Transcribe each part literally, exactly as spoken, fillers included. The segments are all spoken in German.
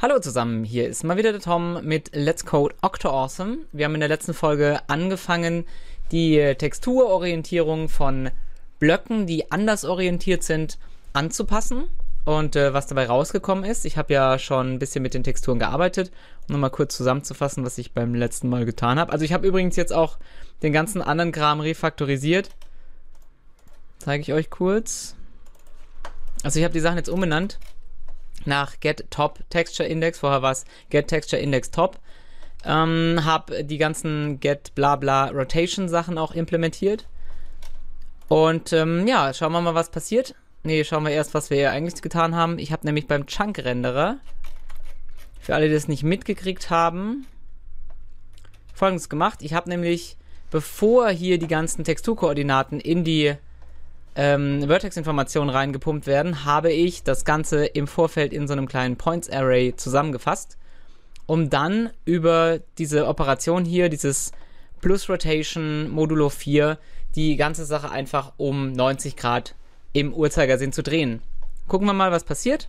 Hallo zusammen, hier ist mal wieder der Tom mit Let's Code Octo-Awesome. Wir haben in der letzten Folge angefangen, die Texturorientierung von Blöcken, die anders orientiert sind, anzupassen. Und äh, was dabei rausgekommen ist, ich habe ja schon ein bisschen mit den Texturen gearbeitet, um nochmal kurz zusammenzufassen, was ich beim letzten Mal getan habe. Also ich habe übrigens jetzt auch den ganzen anderen Kram refaktorisiert. Zeige ich euch kurz. Also ich habe die Sachen jetzt umbenannt nach Get Top Texture Index, vorher war es Get Texture Index Top. Ähm, habe die ganzen Get Blabla Rotation Sachen auch implementiert. Und ähm, ja, schauen wir mal, was passiert. Ne, schauen wir erst, was wir hier eigentlich getan haben. Ich habe nämlich beim Chunk Renderer, für alle, die das nicht mitgekriegt haben, Folgendes gemacht. Ich habe nämlich, bevor hier die ganzen Texturkoordinaten in die ähm, Vertex-Informationen reingepumpt werden, habe ich das Ganze im Vorfeld in so einem kleinen Points-Array zusammengefasst, um dann über diese Operation hier, dieses Plus-Rotation Modulo vier, die ganze Sache einfach um neunzig Grad im Uhrzeigersinn zu drehen. Gucken wir mal, was passiert.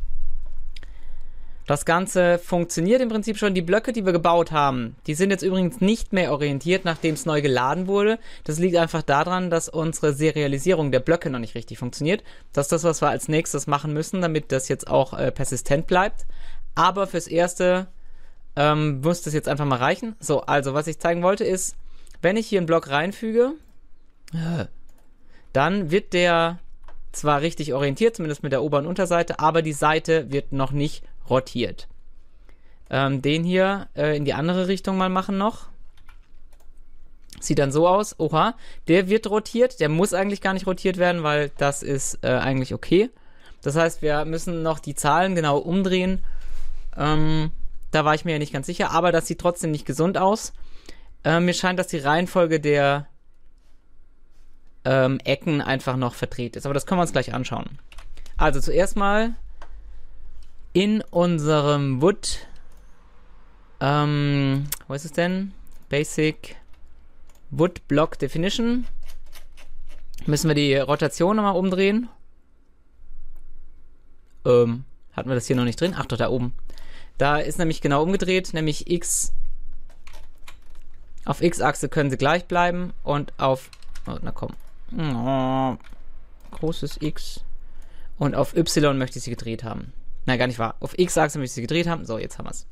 Das Ganze funktioniert im Prinzip schon. Die Blöcke, die wir gebaut haben, die sind jetzt übrigens nicht mehr orientiert, nachdem es neu geladen wurde. Das liegt einfach daran, dass unsere Serialisierung der Blöcke noch nicht richtig funktioniert. Das ist das, was wir als nächstes machen müssen, damit das jetzt auch äh, persistent bleibt. Aber fürs Erste ähm, muss das jetzt einfach mal reichen. So, also was ich zeigen wollte ist, wenn ich hier einen Block reinfüge, äh, dann wird der zwar richtig orientiert, zumindest mit der Ober- und Unterseite, aber die Seite wird noch nicht rotiert. Ähm, den hier äh, in die andere Richtung mal machen noch. Sieht dann so aus. Oha, der wird rotiert. Der muss eigentlich gar nicht rotiert werden, weil das ist äh, eigentlich okay. Das heißt, wir müssen noch die Zahlen genau umdrehen. Ähm, da war ich mir ja nicht ganz sicher, aber das sieht trotzdem nicht gesund aus. Äh, mir scheint, dass die Reihenfolge der ähm, Ecken einfach noch verdreht ist. Aber das können wir uns gleich anschauen. Also zuerst mal in unserem Wood, ähm, wo ist es denn? Basic Wood Block Definition. Müssen wir die Rotation nochmal umdrehen. Ähm, hatten wir das hier noch nicht drin? Ach doch, da oben. Da ist nämlich genau umgedreht, nämlich X. Auf X-Achse können sie gleich bleiben und auf, oh, na komm. Oh, großes X. Und auf Y möchte ich sie gedreht haben. Nein, gar nicht wahr. Auf X-Achse möchte ich sie gedreht haben. So, jetzt haben wir es.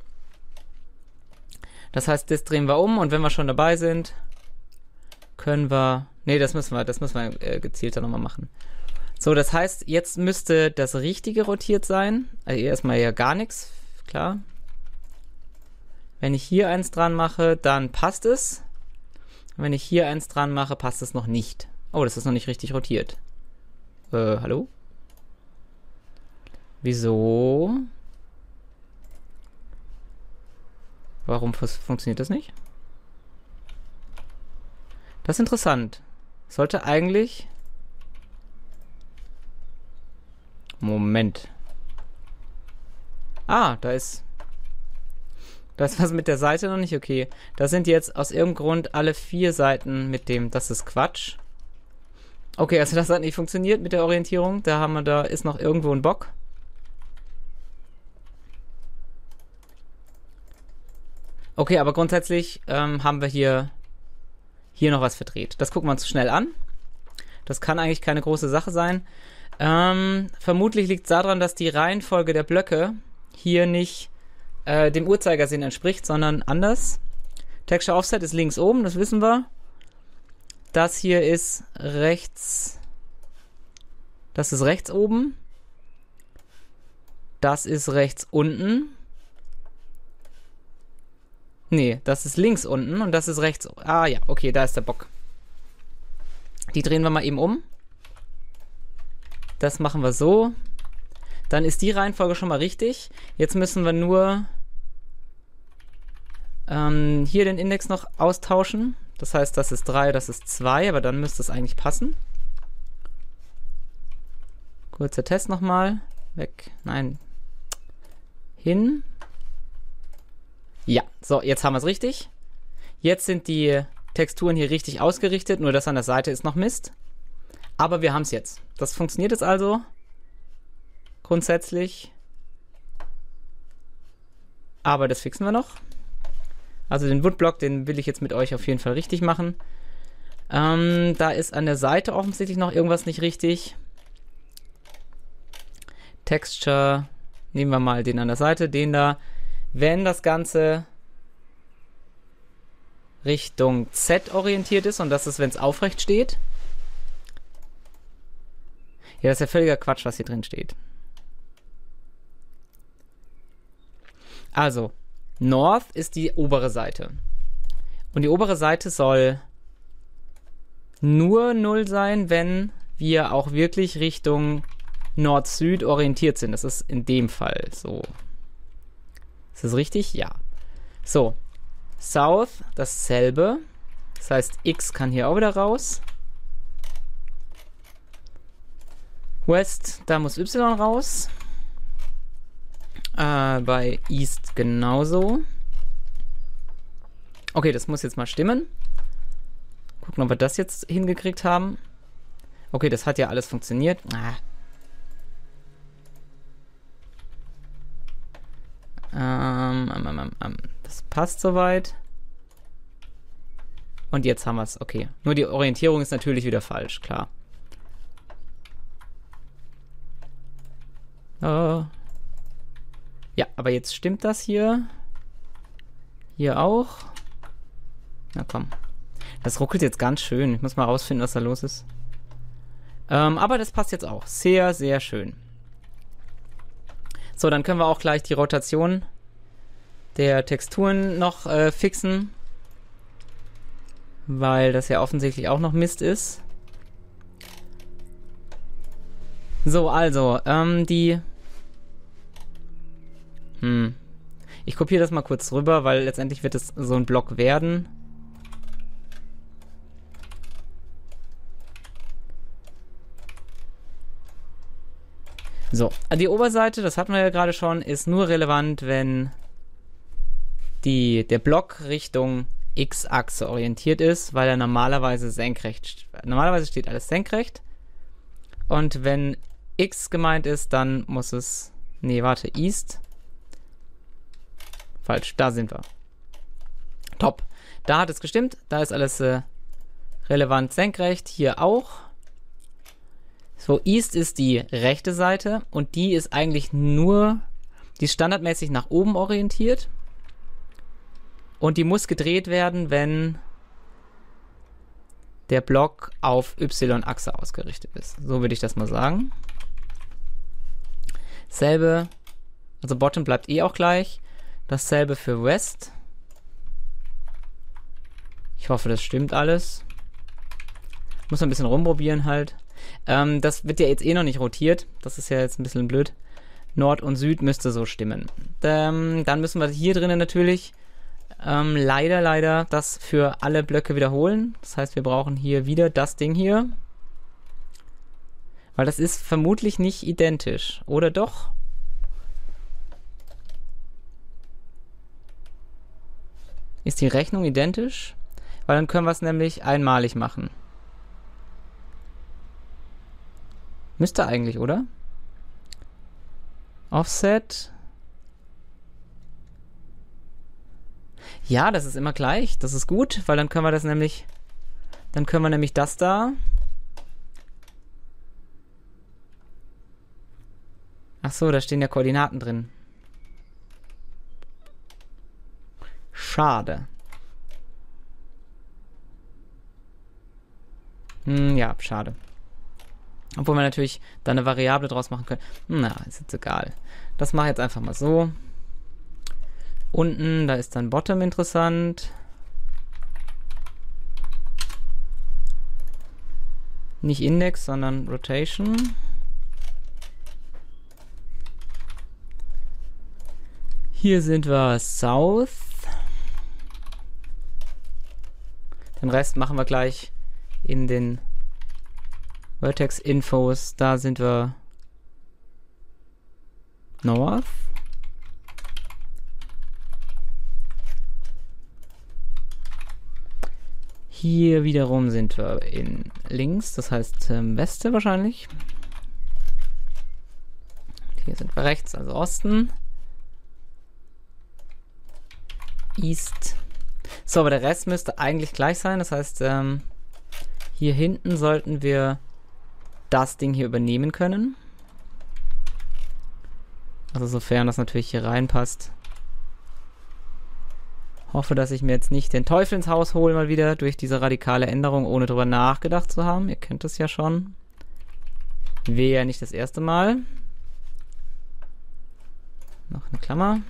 Das heißt, das drehen wir um und wenn wir schon dabei sind, können wir... Ne, das müssen wir, das müssen wir äh, gezielter nochmal machen. So, das heißt, jetzt müsste das Richtige rotiert sein. Also erstmal ja gar nichts, klar. Wenn ich hier eins dran mache, dann passt es. Und wenn ich hier eins dran mache, passt es noch nicht. Oh, das ist noch nicht richtig rotiert. Äh, hallo? Wieso? Warum funktioniert das nicht? Das ist interessant. Sollte eigentlich... Moment. Ah, da ist... Da ist was mit der Seite noch nicht okay. Da sind jetzt aus irgendeinem Grund alle vier Seiten mit dem... Das ist Quatsch. Okay, also das hat nicht funktioniert mit der Orientierung. Da haben wir, da ist noch irgendwo ein Bock. Okay, aber grundsätzlich ähm, haben wir hier, hier noch was verdreht. Das gucken wir uns schnell an. Das kann eigentlich keine große Sache sein. Ähm, vermutlich liegt es daran, dass die Reihenfolge der Blöcke hier nicht äh, dem Uhrzeigersinn entspricht, sondern anders. Texture Offset ist links oben, das wissen wir. Das hier ist rechts. Das ist rechts oben. Das ist rechts unten. Nee, das ist links unten und das ist rechts. Ah ja, okay, da ist der Bock. Die drehen wir mal eben um. Das machen wir so. Dann ist die Reihenfolge schon mal richtig. Jetzt müssen wir nur ähm, hier den Index noch austauschen. Das heißt, das ist drei, das ist zwei, aber dann müsste es eigentlich passen. Kurzer Test nochmal. Weg. Nein. Hin. Ja, so, jetzt haben wir es richtig. Jetzt sind die Texturen hier richtig ausgerichtet, nur das an der Seite ist noch Mist. Aber wir haben es jetzt. Das funktioniert jetzt also grundsätzlich. Aber das fixen wir noch. Also den Woodblock, den will ich jetzt mit euch auf jeden Fall richtig machen. Ähm, da ist an der Seite offensichtlich noch irgendwas nicht richtig. Texture, nehmen wir mal den an der Seite, den da. Wenn das Ganze Richtung Z orientiert ist, und das ist, wenn es aufrecht steht. Ja, das ist ja völliger Quatsch, was hier drin steht. Also, North ist die obere Seite. Und die obere Seite soll nur null sein, wenn wir auch wirklich Richtung Nord-Süd orientiert sind. Das ist in dem Fall so. Ist das richtig? Ja. So. South, dasselbe. Das heißt, X kann hier auch wieder raus. West, da muss Y raus. Äh, bei East genauso. Okay, das muss jetzt mal stimmen. Gucken, ob wir das jetzt hingekriegt haben. Okay, das hat ja alles funktioniert. Ah. Ähm, ähm, ähm, ähm, das passt soweit. Und jetzt haben wir es. Okay. Nur die Orientierung ist natürlich wieder falsch, klar. Oh. Ja, aber jetzt stimmt das hier. Hier auch. Na komm. Das ruckelt jetzt ganz schön. Ich muss mal rausfinden, was da los ist. Ähm, aber das passt jetzt auch. Sehr, sehr schön. So, dann können wir auch gleich die Rotation der Texturen noch äh, fixen. Weil das ja offensichtlich auch noch Mist ist. So, also, ähm, die... Hm. Ich kopiere das mal kurz rüber, weil letztendlich wird es so ein Block werden. So, die Oberseite, das hatten wir ja gerade schon, ist nur relevant, wenn die, der Block Richtung X-Achse orientiert ist, weil er normalerweise senkrecht, normalerweise steht alles senkrecht. Und wenn X gemeint ist, dann muss es, nee, warte, East. Falsch, da sind wir. Top. Da hat es gestimmt, da ist alles äh, relevant senkrecht, hier auch. So, East ist die rechte Seite und die ist eigentlich nur, die ist standardmäßig nach oben orientiert. Und die muss gedreht werden, wenn der Block auf Y-Achse ausgerichtet ist. So würde ich das mal sagen. Selbe, also Bottom bleibt eh auch gleich. Dasselbe für West. Ich hoffe, das stimmt alles. Muss man ein bisschen rumprobieren halt. Ähm, das wird ja jetzt eh noch nicht rotiert. Das ist ja jetzt ein bisschen blöd. Nord und Süd müsste so stimmen. Ähm, dann müssen wir hier drinnen natürlich ähm, leider, leider das für alle Blöcke wiederholen. Das heißt, wir brauchen hier wieder das Ding hier. Weil das ist vermutlich nicht identisch. Oder doch? Ist die Rechnung identisch? Weil dann können wir es nämlich einmalig machen. Müsste eigentlich, oder? Offset. Ja, das ist immer gleich. Das ist gut, weil dann können wir das nämlich... Dann können wir nämlich das da... Ach so, da stehen ja Koordinaten drin. Schade. Hm, ja, schade. Obwohl wir natürlich da eine Variable draus machen können. Na, ist jetzt egal. Das mache ich jetzt einfach mal so. Unten, da ist dann Bottom interessant. Nicht Index, sondern Rotation. Hier sind wir South. Den Rest machen wir gleich in den Vertex-Infos. Da sind wir North. Hier wiederum sind wir in links, das heißt ähm, Weste wahrscheinlich. Hier sind wir rechts, also Osten. East. So, aber der Rest müsste eigentlich gleich sein. Das heißt, ähm, hier hinten sollten wir das Ding hier übernehmen können. Also sofern das natürlich hier reinpasst. Hoffe, dass ich mir jetzt nicht den Teufel ins Haus hole mal wieder durch diese radikale Änderung, ohne drüber nachgedacht zu haben. Ihr kennt das ja schon. Wäre ja nicht das erste Mal. Noch eine Klammer.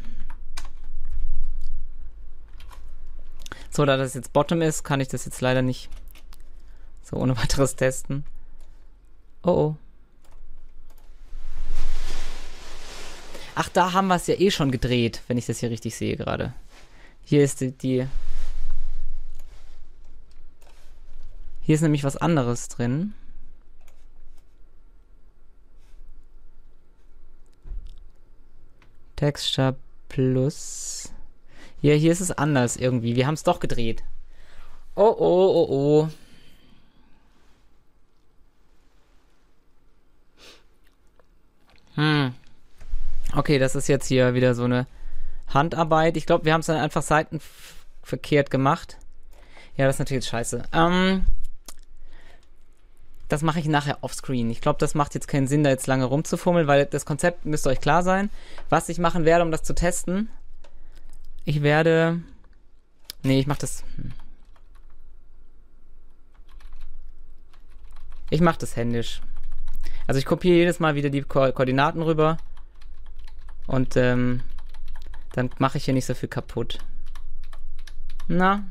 So, da das jetzt Bottom ist, kann ich das jetzt leider nicht so ohne weiteres testen. Oh oh. Ach, da haben wir es ja eh schon gedreht, wenn ich das hier richtig sehe gerade. Hier ist die, die... Hier ist nämlich was anderes drin. Texture Plus. Ja, hier ist es anders irgendwie. Wir haben es doch gedreht. Oh, oh, oh, oh. Hm. Okay, das ist jetzt hier wieder so eine Handarbeit. Ich glaube, wir haben es dann einfach seitenverkehrt gemacht. Ja, das ist natürlich jetzt scheiße. Ähm, das mache ich nachher offscreen. Ich glaube, das macht jetzt keinen Sinn, da jetzt lange rumzufummeln, weil das Konzept müsste euch klar sein. Was ich machen werde, um das zu testen, ich werde... Nee, ich mache das... Ich mache das händisch. Also ich kopiere jedes Mal wieder die Ko- Koordinaten rüber und ähm, dann mache ich hier nicht so viel kaputt. Na?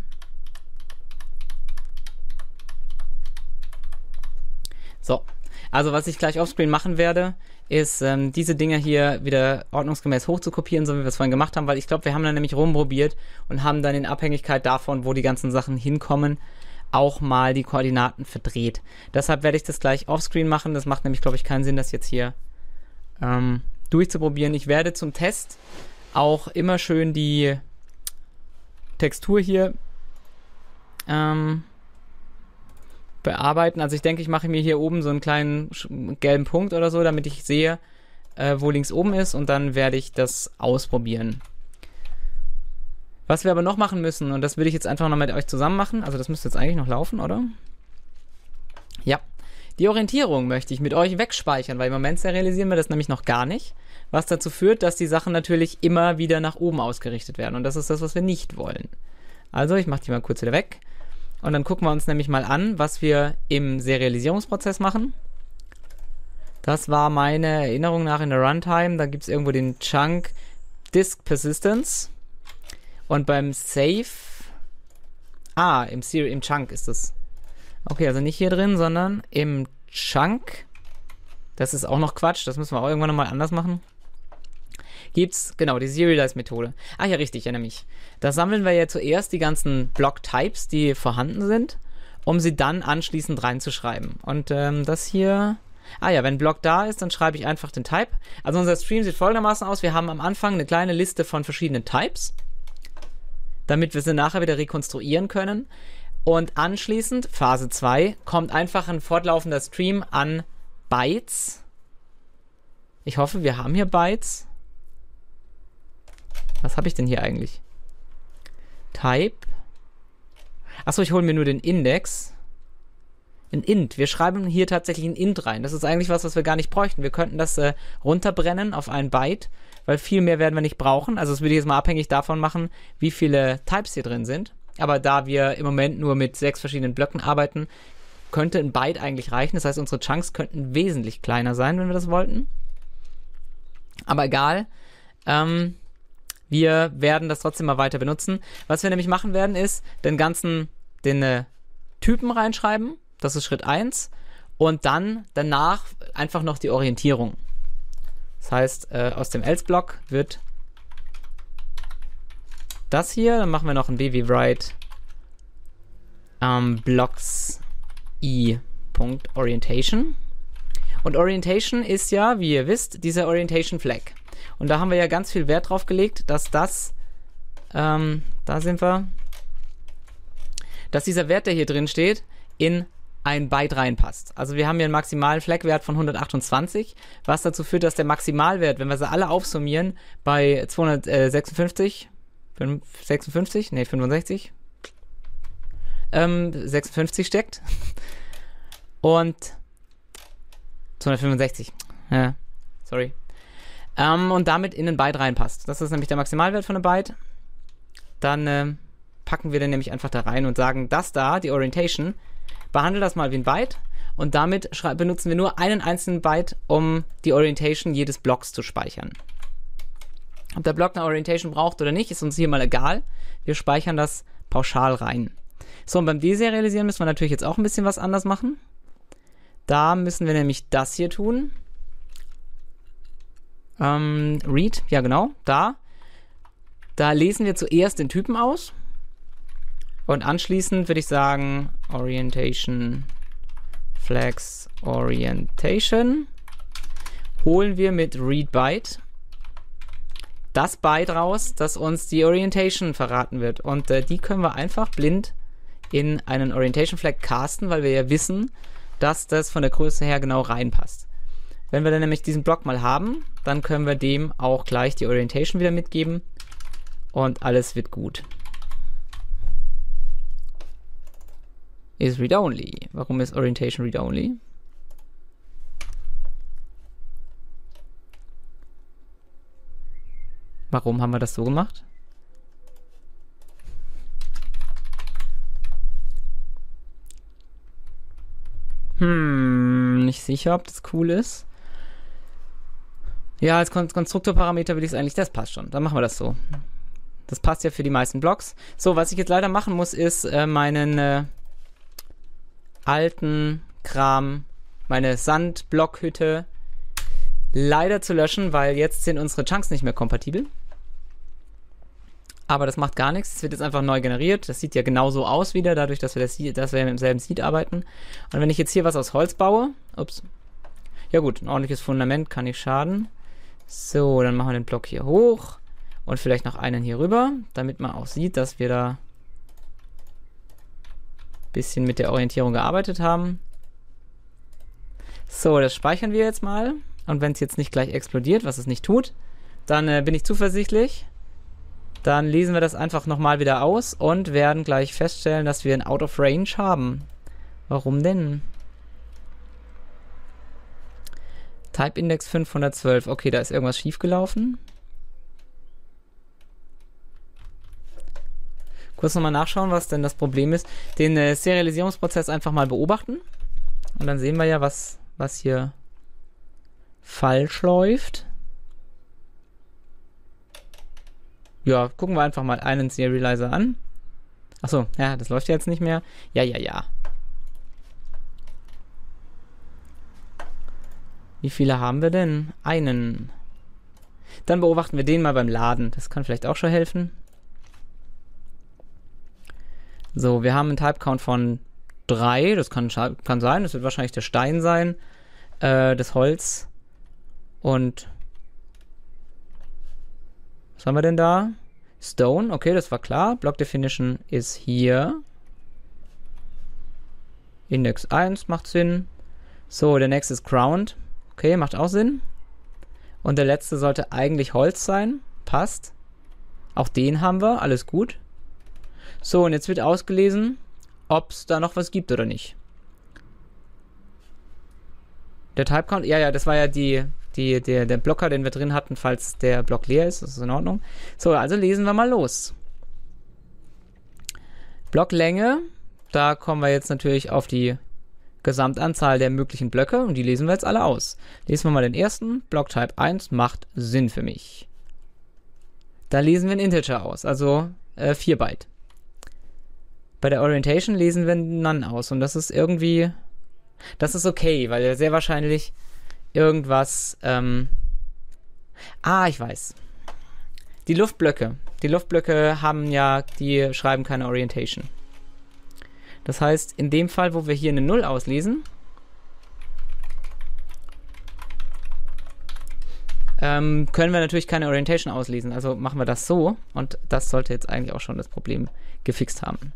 So, also was ich gleich offscreen machen werde, ist ähm, diese Dinger hier wieder ordnungsgemäß hochzukopieren, so wie wir es vorhin gemacht haben, weil ich glaube, wir haben dann nämlich rumprobiert und haben dann in Abhängigkeit davon, wo die ganzen Sachen hinkommen, auch mal die Koordinaten verdreht. Deshalb werde ich das gleich offscreen machen. Das macht nämlich, glaube ich, keinen Sinn, das jetzt hier ähm, durchzuprobieren. Ich werde zum Test auch immer schön die Textur hier ähm, bearbeiten. Also ich denke, ich mache mir hier oben so einen kleinen gelben Punkt oder so, damit ich sehe, äh, wo links oben ist, und dann werde ich das ausprobieren. Was wir aber noch machen müssen, und das will ich jetzt einfach noch mit euch zusammen machen, also das müsste jetzt eigentlich noch laufen, oder? Ja, die Orientierung möchte ich mit euch wegspeichern, weil im Moment serialisieren wir das nämlich noch gar nicht, was dazu führt, dass die Sachen natürlich immer wieder nach oben ausgerichtet werden, und das ist das, was wir nicht wollen. Also ich mache die mal kurz wieder weg, und dann gucken wir uns nämlich mal an, was wir im Serialisierungsprozess machen. Das war meine Erinnerung nach in der Runtime, da gibt es irgendwo den Chunk Disk Persistence. Und beim Save... Ah, im, Seri- im Chunk ist das. Okay, also nicht hier drin, sondern im Chunk. Das ist auch noch Quatsch, das müssen wir auch irgendwann nochmal anders machen. Gibt's, genau, die Serialize-Methode. Ah ja, richtig, ich erinnere mich. Da sammeln wir ja zuerst die ganzen Block-Types, die vorhanden sind, um sie dann anschließend reinzuschreiben. Und ähm, das hier... Ah ja, wenn ein Block da ist, dann schreibe ich einfach den Type. Also unser Stream sieht folgendermaßen aus. Wir haben am Anfang eine kleine Liste von verschiedenen Types, damit wir sie nachher wieder rekonstruieren können. Und anschließend, Phase zwei, kommt einfach ein fortlaufender Stream an Bytes. Ich hoffe, wir haben hier Bytes. Was habe ich denn hier eigentlich? Type. Achso, ich hole mir nur den Index. Ein Int. Wir schreiben hier tatsächlich ein Int rein. Das ist eigentlich was, was wir gar nicht bräuchten. Wir könnten das äh, runterbrennen auf ein Byte, weil viel mehr werden wir nicht brauchen. Also das würde ich jetzt mal abhängig davon machen, wie viele Types hier drin sind. Aber da wir im Moment nur mit sechs verschiedenen Blöcken arbeiten, könnte ein Byte eigentlich reichen. Das heißt, unsere Chunks könnten wesentlich kleiner sein, wenn wir das wollten. Aber egal. Ähm, wir werden das trotzdem mal weiter benutzen. Was wir nämlich machen werden, ist den ganzen, den äh, Typen reinschreiben. Das ist Schritt eins. Und dann danach einfach noch die Orientierung. Das heißt, äh, aus dem Else-Block wird das hier. Dann machen wir noch ein B wie write ähm, blocks i.orientation. Und Orientation ist ja, wie ihr wisst, dieser Orientation Flag. Und da haben wir ja ganz viel Wert drauf gelegt, dass das, ähm, da sind wir, dass dieser Wert, der hier drin steht, in ein Byte reinpasst. Also wir haben hier einen maximalen Flag-Wert von hundertachtundzwanzig, was dazu führt, dass der Maximalwert, wenn wir sie alle aufsummieren, bei zweihundertsechsundfünfzig sechsundfünfzig? Ne, fünfundsechzig. Ähm, sechsundfünfzig steckt. Und zweihundertfünfundsechzig. Ja, sorry. Ähm, und damit in den Byte reinpasst. Das ist nämlich der Maximalwert von einem Byte. Dann äh, packen wir den nämlich einfach da rein und sagen, das da, die Orientation, behandle das mal wie ein Byte. Und damit benutzen wir nur einen einzelnen Byte, um die Orientation jedes Blocks zu speichern. Ob der Block eine Orientation braucht oder nicht, ist uns hier mal egal. Wir speichern das pauschal rein. So, und beim Deserialisieren müssen wir natürlich jetzt auch ein bisschen was anders machen. Da müssen wir nämlich das hier tun. Ähm, read, ja genau, da. Da lesen wir zuerst den Typen aus. Und anschließend würde ich sagen, Orientation, Flags, Orientation. Holen wir mit readByte das Byte raus, das uns die Orientation verraten wird. Und äh, die können wir einfach blind in einen Orientation Flag casten, weil wir ja wissen, dass das von der Größe her genau reinpasst. Wenn wir dann nämlich diesen Block mal haben, dann können wir dem auch gleich die Orientation wieder mitgeben und alles wird gut. Is read-only. Warum ist Orientation read-only? Warum haben wir das so gemacht? Hm, nicht sicher, ob das cool ist. Ja, als Kon Konstruktorparameter will ich es eigentlich, das passt schon. Dann machen wir das so. Das passt ja für die meisten Blocks. So, was ich jetzt leider machen muss, ist äh, meinen äh, alten Kram, meine Sandblockhütte leider zu löschen, weil jetzt sind unsere Chunks nicht mehr kompatibel. Aber das macht gar nichts. Es wird jetzt einfach neu generiert. Das sieht ja genauso aus wieder, dadurch, dass wir, das, dass wir mit demselben Seed arbeiten. Und wenn ich jetzt hier was aus Holz baue, ups, ja gut, ein ordentliches Fundament kann nicht schaden. So, dann machen wir den Block hier hoch und vielleicht noch einen hier rüber, damit man auch sieht, dass wir da ein bisschen mit der Orientierung gearbeitet haben. So, das speichern wir jetzt mal. Und wenn es jetzt nicht gleich explodiert, was es nicht tut, dann äh, bin ich zuversichtlich. Dann lesen wir das einfach nochmal wieder aus und werden gleich feststellen, dass wir ein Out of Range haben. Warum denn? Type Index fünfhundertzwölf. Okay, da ist irgendwas schiefgelaufen. Kurz nochmal nachschauen, was denn das Problem ist. Den äh, Serialisierungsprozess einfach mal beobachten. Und dann sehen wir ja, was, was hier falsch läuft. Ja, gucken wir einfach mal einen Serializer an. Achso, ja, das läuft ja jetzt nicht mehr. Ja, ja, ja. Wie viele haben wir denn? Einen. Dann beobachten wir den mal beim Laden. Das kann vielleicht auch schon helfen. So, wir haben einen Type-Count von drei. Das kann, kann sein. Das wird wahrscheinlich der Stein sein. Äh, das Holz. Und was haben wir denn da? Stone, okay, das war klar. Block Definition ist hier. Index eins macht Sinn. So, der nächste ist Ground. Okay, macht auch Sinn. Und der letzte sollte eigentlich Holz sein. Passt. Auch den haben wir, alles gut. So, und jetzt wird ausgelesen, ob es da noch was gibt oder nicht. Der Type-Count, ja, ja, das war ja die... Die, der, der Blocker, den wir drin hatten, falls der Block leer ist. Das ist in Ordnung. So, also lesen wir mal los. Blocklänge, da kommen wir jetzt natürlich auf die Gesamtanzahl der möglichen Blöcke und die lesen wir jetzt alle aus. Lesen wir mal den ersten. Blocktype eins macht Sinn für mich. Da lesen wir einen Integer aus, also äh, vier Byte. Bei der Orientation lesen wir einen None aus und das ist irgendwie, das ist okay, weil er sehr wahrscheinlich irgendwas, ähm, ah, ich weiß. Die Luftblöcke. Die Luftblöcke haben ja, die schreiben keine Orientation. Das heißt, in dem Fall, wo wir hier eine Null auslesen, ähm, können wir natürlich keine Orientation auslesen. Also machen wir das so und das sollte jetzt eigentlich auch schon das Problem gefixt haben.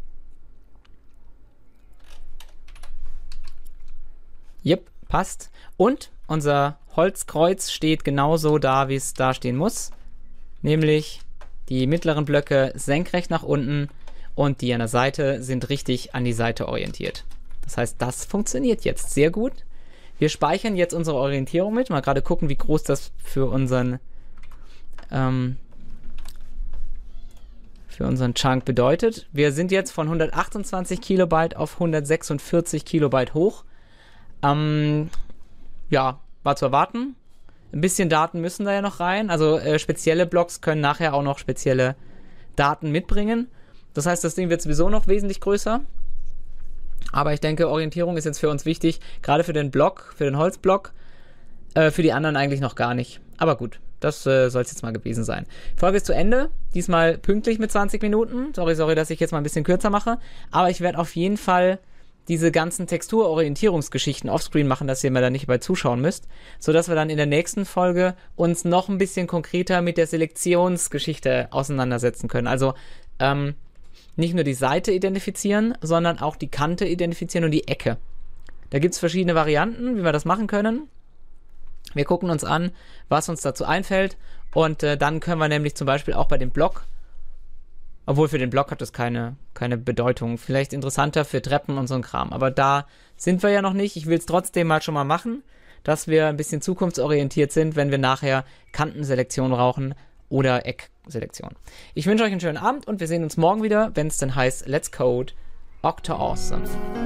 Yep, passt. Und unser Holzkreuz steht genauso da, wie es da stehen muss. Nämlich Die mittleren Blöcke senkrecht nach unten und die an der Seite sind richtig an die Seite orientiert. Das heißt, das funktioniert jetzt sehr gut. Wir speichern jetzt unsere Orientierung mit. Mal gerade gucken, wie groß das für unseren ähm, für unseren Chunk bedeutet. Wir sind jetzt von hundertachtundzwanzig Kilobyte auf hundertsechsundvierzig Kilobyte hoch. Ähm, ja, war zu erwarten. Ein bisschen Daten müssen da ja noch rein. Also äh, spezielle Blocks können nachher auch noch spezielle Daten mitbringen. Das heißt, das Ding wird sowieso noch wesentlich größer. Aber ich denke, Orientierung ist jetzt für uns wichtig. Gerade für den Block, für den Holzblock. Äh, für die anderen eigentlich noch gar nicht. Aber gut, das äh, soll es jetzt mal gewesen sein. Die Folge ist zu Ende. Diesmal pünktlich mit zwanzig Minuten. Sorry, sorry, dass ich jetzt mal ein bisschen kürzer mache. Aber ich werde auf jeden Fall diese ganzen Texturorientierungsgeschichten offscreen machen, dass ihr mir da nicht bei zuschauen müsst, sodass wir dann in der nächsten Folge uns noch ein bisschen konkreter mit der Selektionsgeschichte auseinandersetzen können. Also ähm, nicht nur die Seite identifizieren, sondern auch die Kante identifizieren und die Ecke. Da gibt es verschiedene Varianten, wie wir das machen können. Wir gucken uns an, was uns dazu einfällt und äh, dann können wir nämlich zum Beispiel auch bei dem Block, obwohl für den Block hat das keine, keine Bedeutung. Vielleicht interessanter für Treppen und so ein Kram. Aber da sind wir ja noch nicht. Ich will es trotzdem mal schon mal machen, dass wir ein bisschen zukunftsorientiert sind, wenn wir nachher Kantenselektion brauchen oder Eckselektion. Ich wünsche euch einen schönen Abend und wir sehen uns morgen wieder, wenn es dann heißt Let's Code OctoAwesome.